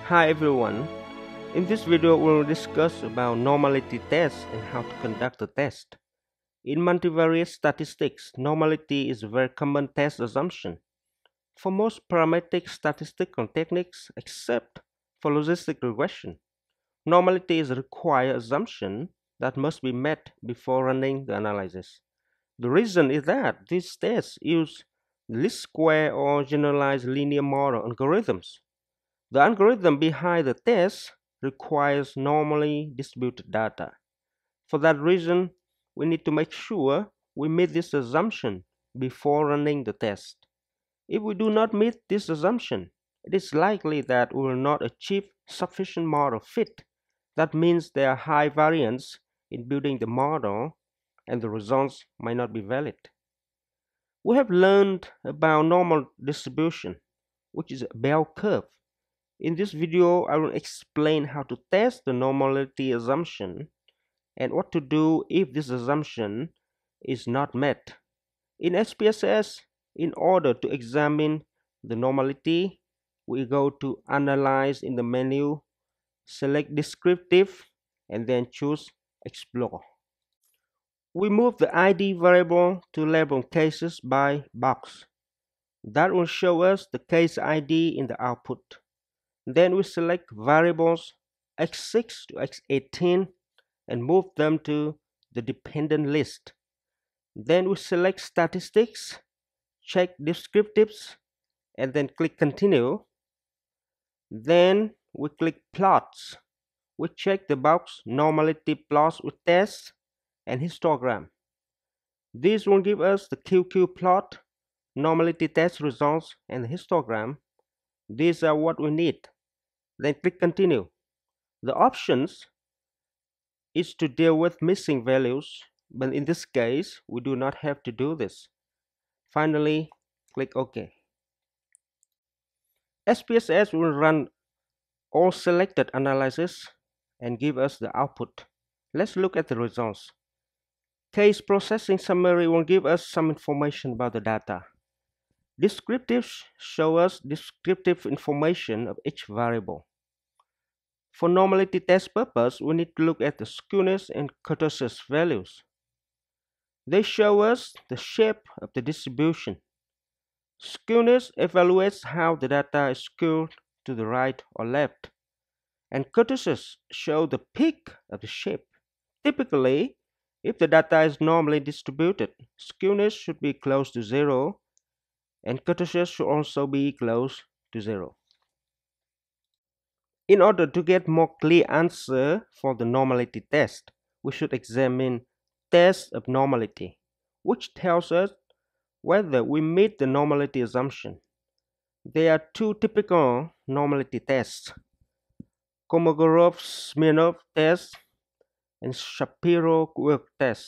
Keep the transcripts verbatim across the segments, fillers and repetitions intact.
Hi everyone. In this video we'll discuss about normality tests and how to conduct the test. In multivariate statistics, normality is a very common test assumption. For most parametric statistical techniques except for logistic regression, normality is a required assumption that must be met before running the analysis. The reason is that these tests use least square or generalized linear model algorithms. The algorithm behind the test requires normally distributed data. For that reason, we need to make sure we meet this assumption before running the test. If we do not meet this assumption, it is likely that we will not achieve sufficient model fit. That means there are high variance in building the model and the results might not be valid. We have learned about normal distribution, which is a bell curve. In this video, I will explain how to test the normality assumption and what to do if this assumption is not met. In S P S S, in order to examine the normality, we go to Analyze in the menu, select Descriptive, and then choose Explore. We move the I D variable to label cases by box. That will show us the case I D in the output. Then we select variables x six to x eighteen and move them to the dependent list. Then we select statistics, check descriptives, and then click continue. Then we click plots. We check the box normality plots with tests and histogram. This will give us the Q Q plot, normality test results, and the histogram. These are what we need. Then click continue. The options is to deal with missing values, but in this case we do not have to do this. Finally, click OK. S P S S will run all selected analysis and give us the output. Let's look at the results. Case processing summary will give us some information about the data. Descriptives show us descriptive information of each variable. For normality test purpose, we need to look at the skewness and kurtosis values. They show us the shape of the distribution. Skewness evaluates how the data is skewed to the right or left, and kurtosis show the peak of the shape. Typically, if the data is normally distributed, skewness should be close to zero, and kurtosis should also be close to zero. In order to get more clear answer for the normality test, we should examine test of normality, which tells us whether we meet the normality assumption. There are two typical normality tests: Kolmogorov-Smirnov test and Shapiro-Wilk test.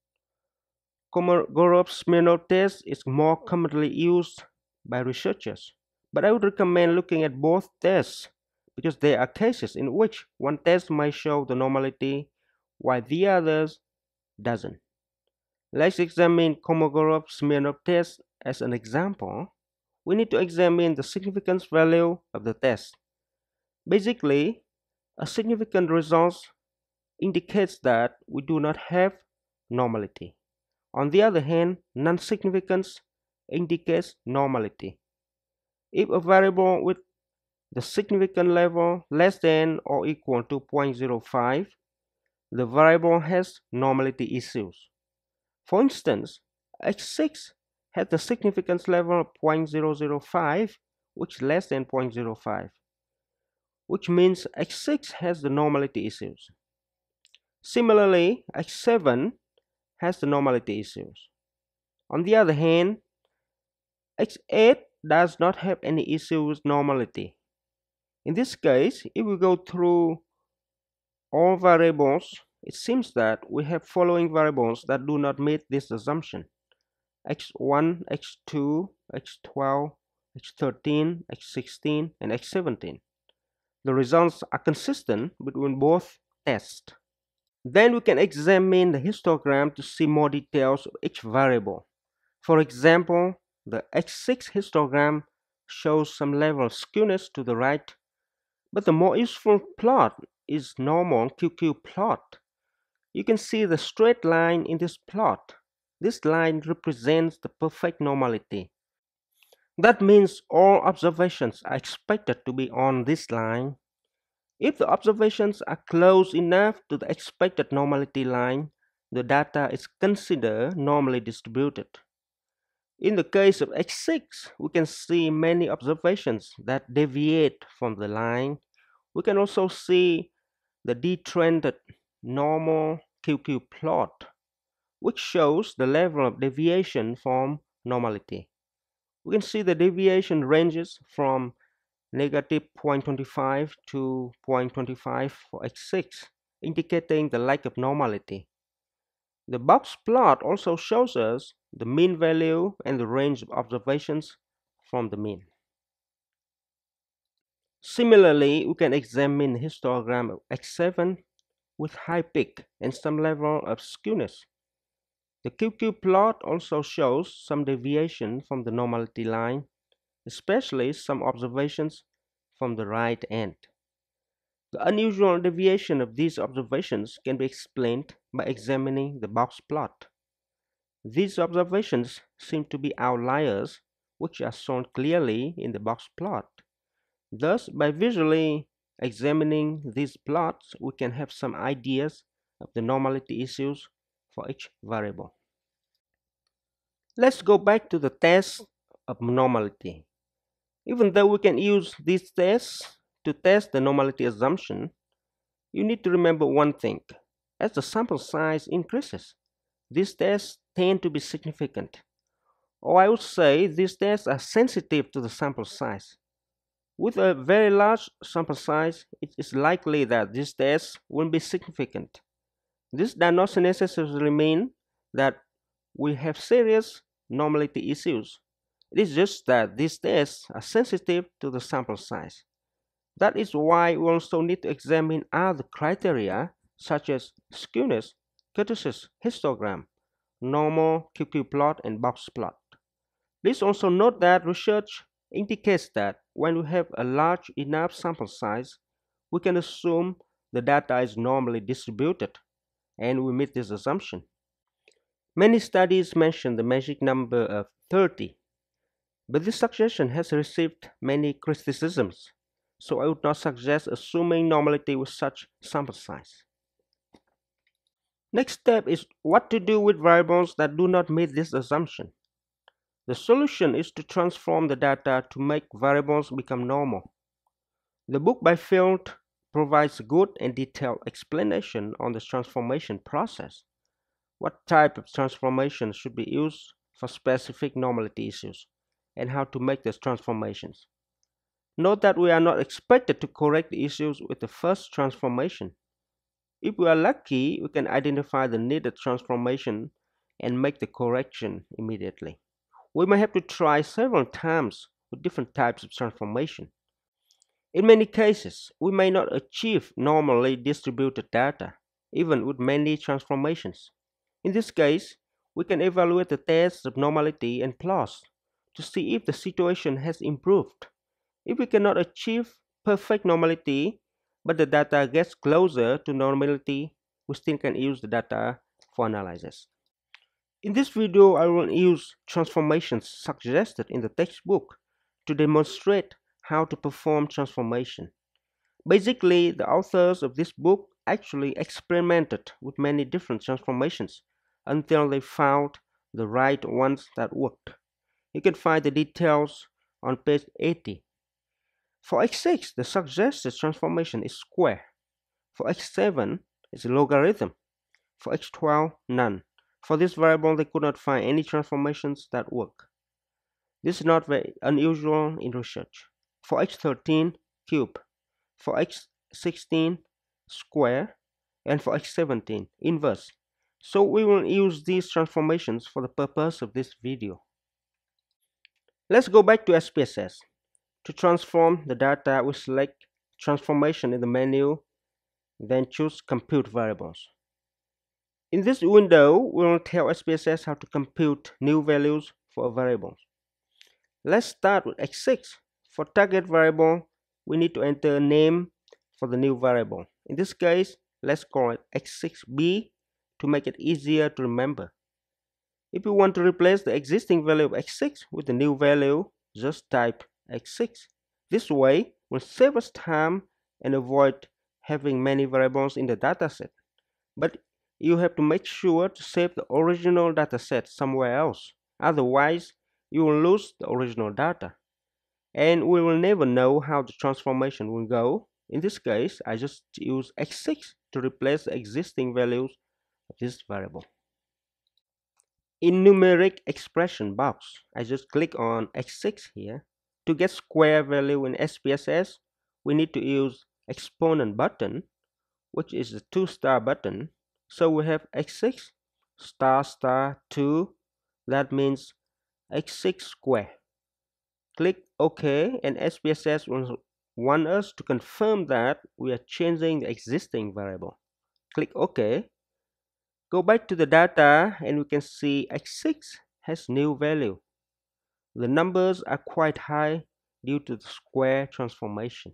Kolmogorov-Smirnov test is more commonly used by researchers, but I would recommend looking at both tests because there are cases in which one test might show the normality while the others doesn't. Let's examine Kolmogorov-Smirnov test as an example. We need to examine the significance value of the test. Basically, a significant result indicates that we do not have normality. On the other hand, non-significance indicates normality. If a variable with the significant level less than or equal to zero point zero five, the variable has normality issues. For instance, x six has the significance level of zero point zero zero five, which is less than zero point zero five, which means x six has the normality issues. Similarly, x seven has the normality issues. On the other hand, x eight does not have any issue with normality. In this case, if we go through all variables, it seems that we have following variables that do not meet this assumption: x one, x two, x twelve, x thirteen, x sixteen, and x seventeen. The results are consistent between both tests. Then we can examine the histogram to see more details of each variable. For example, the x six histogram shows some level of skewness to the right, But the more useful plot is normal Q Q plot. You can see the straight line in this plot. This line represents the perfect normality. That means all observations are expected to be on this line. If the observations are close enough to the expected normality line, the data is considered normally distributed. In the case of X six, we can see many observations that deviate from the line. We can also see the detrended normal Q Q plot, which shows the level of deviation from normality. We can see the deviation ranges from negative zero point two five to zero point two five for X six, indicating the lack of normality. The box plot also shows us the mean value and the range of observations from the mean. Similarly, we can examine the histogram of X seven with high peak and some level of skewness. The Q Q plot also shows some deviation from the normality line, especially some observations from the right end. The unusual deviation of these observations can be explained by examining the box plot. These observations seem to be outliers, which are shown clearly in the box plot. Thus, by visually examining these plots, we can have some ideas of the normality issues for each variable. Let's go back to the test of normality. Even though we can use these tests to test the normality assumption, you need to remember one thing. As the sample size increases, these tests tend to be significant. Or I would say these tests are sensitive to the sample size. With a very large sample size, it is likely that these tests won't be significant. This does not necessarily mean that we have serious normality issues. It is just that these tests are sensitive to the sample size. That is why we also need to examine other criteria such as skewness, kurtosis, histogram, normal Q Q plot, and box plot. Please also note that research indicates that when we have a large enough sample size, we can assume the data is normally distributed, and we meet this assumption. Many studies mention the magic number of thirty, but this suggestion has received many criticisms, so I would not suggest assuming normality with such sample size. Next step is what to do with variables that do not meet this assumption. The solution is to transform the data to make variables become normal. The book by Field provides a good and detailed explanation on the transformation process. What type of transformation should be used for specific normality issues, and how to make these transformations. Note that we are not expected to correct the issues with the first transformation. If we are lucky, we can identify the needed transformation and make the correction immediately. We may have to try several times with different types of transformation. In many cases, we may not achieve normally distributed data, even with many transformations. In this case, we can evaluate the tests of normality and plots to see if the situation has improved. If we cannot achieve perfect normality, but the data gets closer to normality, we still can use the data for analysis. In this video, I will use transformations suggested in the textbook to demonstrate how to perform transformation. Basically, the authors of this book actually experimented with many different transformations until they found the right ones that worked. You can find the details on page eighty. For X six, the suggested transformation is square. For X seven, it's logarithm. For X twelve, none. For this variable, they could not find any transformations that work. This is not very unusual in research. For X thirteen, cube. For X sixteen, square. And for X seventeen, inverse. So we will use these transformations for the purpose of this video. Let's go back to S P S S. To transform the data, we select transformation in the menu, then choose compute variables. In this window, we will tell S P S S how to compute new values for a variable. Let's start with X six. For target variable, we need to enter a name for the new variable. In this case, let's call it x six b to make it easier to remember. If you want to replace the existing value of x six with the new value, just type x six. This way will save us time and avoid having many variables in the dataset. But you have to make sure to save the original dataset somewhere else. Otherwise, you will lose the original data. And we will never know how the transformation will go. In this case, I just use x six to replace the existing values of this variable. In numeric expression box, I just click on x six here. To get square value in S P S S, we need to use exponent button, which is the two star button. So we have x six star star two, that means x six square. Click OK, and S P S S will want us to confirm that we are changing the existing variable. Click OK. Go back to the data and we can see x six has new value. The numbers are quite high due to the square transformation.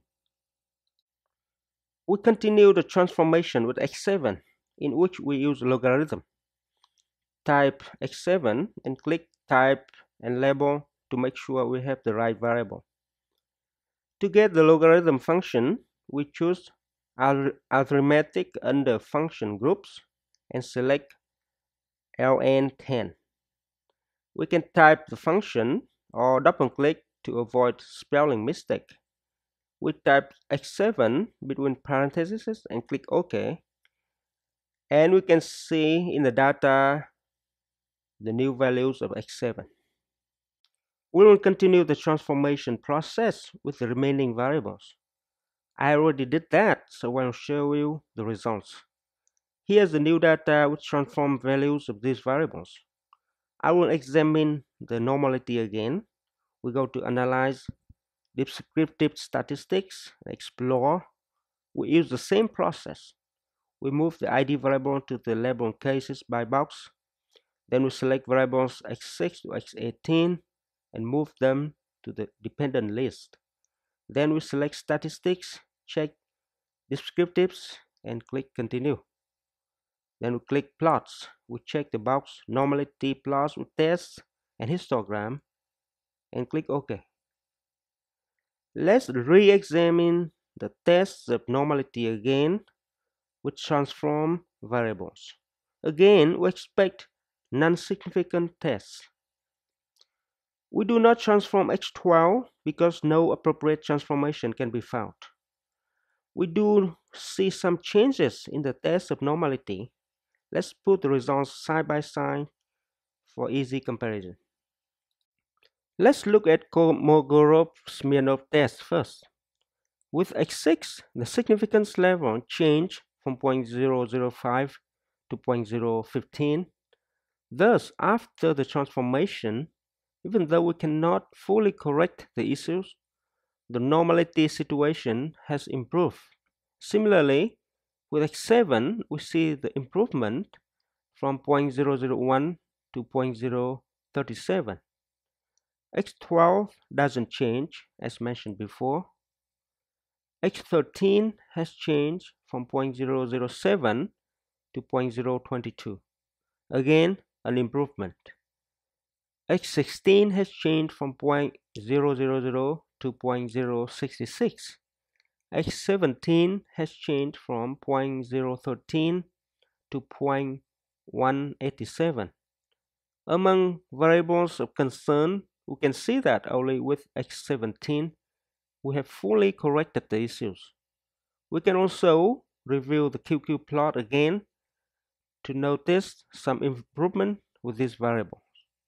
We continue the transformation with x seven, in which we use logarithm. Type x seven and click type and label to make sure we have the right variable. To get the logarithm function, we choose arithmetic under function groups and select L N ten. We can type the function or double click to avoid spelling mistake. We type x seven between parentheses and click OK. And we can see in the data the new values of x seven. We will continue the transformation process with the remaining variables. I already did that, so I'll show you the results. Here's the new data which transform values of these variables. I will examine the normality again. We go to Analyze, Descriptive Statistics, Explore. We use the same process. We move the I D variable to the label cases by box. Then we select variables x six to x eighteen and move them to the dependent list. Then we select Statistics, check Descriptives, and click Continue. Then we click Plots. We check the box Normality Plots with Tests and Histogram and click OK. Let's re-examine the tests of normality again with transform variables. Again, we expect non-significant tests. We do not transform x twelve because no appropriate transformation can be found. We do see some changes in the test of normality. Let's put the results side by side for easy comparison. Let's look at Kolmogorov-Smirnov test first. With x six, the significance level changed from zero point zero zero five to zero point zero one five. Thus, after the transformation, even though we cannot fully correct the issues, the normality situation has improved. Similarly, with x seven, we see the improvement from zero point zero zero one to zero point zero three seven. x twelve doesn't change, as mentioned before. x thirteen has changed from zero point zero zero seven to zero point zero two two. Again, an improvement. x sixteen has changed from zero point zero zero zero to zero point zero six six. x seventeen has changed from zero point zero one three to zero point one eight seven. Among variables of concern, we can see that only with x seventeen we have fully corrected the issues. We can also review the Q Q plot again to notice some improvement with this variable.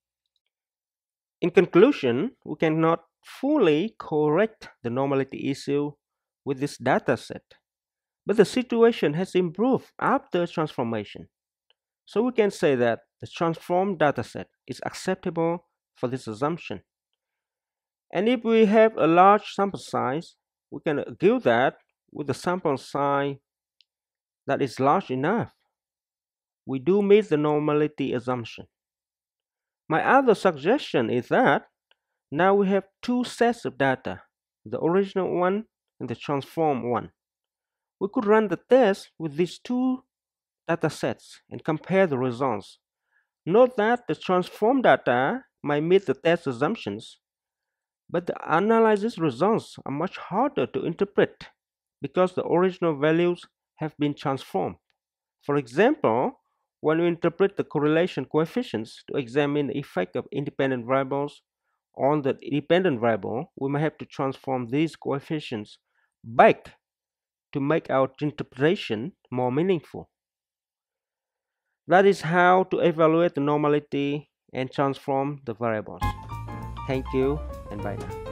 In conclusion, we cannot fully correct the normality issue with this dataset, but the situation has improved after transformation. So we can say that the transformed dataset is acceptable for this assumption. And if we have a large sample size, we can argue that with a sample size that is large enough, we do meet the normality assumption. My other suggestion is that now we have two sets of data, the original one and the transform one. We could run the test with these two data sets and compare the results. Note that the transform data might meet the test assumptions, but the analysis results are much harder to interpret because the original values have been transformed. For example, when we interpret the correlation coefficients to examine the effect of independent variables on the dependent variable, we may have to transform these coefficients back to make our interpretation more meaningful. That is how to evaluate the normality and transform the variables. Thank you and bye now.